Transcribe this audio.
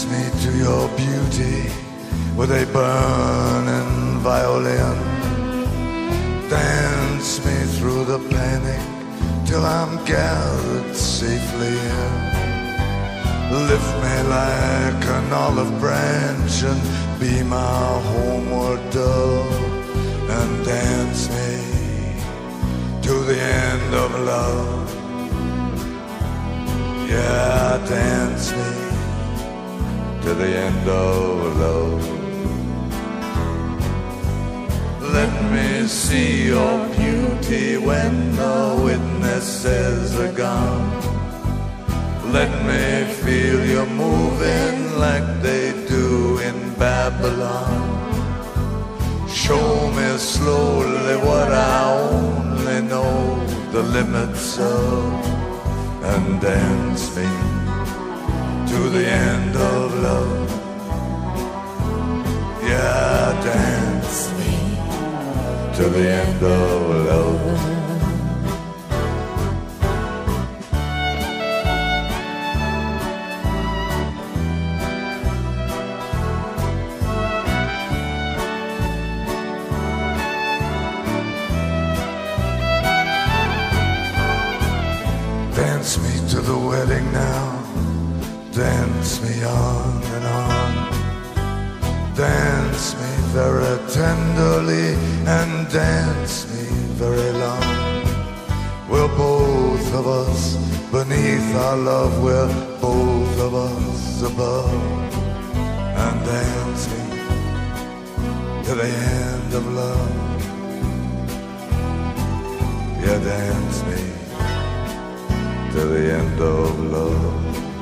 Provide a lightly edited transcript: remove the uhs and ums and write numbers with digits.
me to your beauty with a burning violin. Dance me through the panic till I'm gathered safely in. Lift me like an olive branch and be my homeward dove, and dance me to the end of love. Yeah, dance me to the end of love. Let me see your beauty when the witnesses are gone. Let me feel you moving like they do in Babylon. Show me slowly what I only know the limits of, and dance me to the end of love. Yeah, dance me to the end of love. Dance me to the wedding now, dance me on and on. Dance me very tenderly and dance me very long. We're both of us beneath our love, we're both of us above. And dance me to the end of love. Yeah, dance me to the end of love.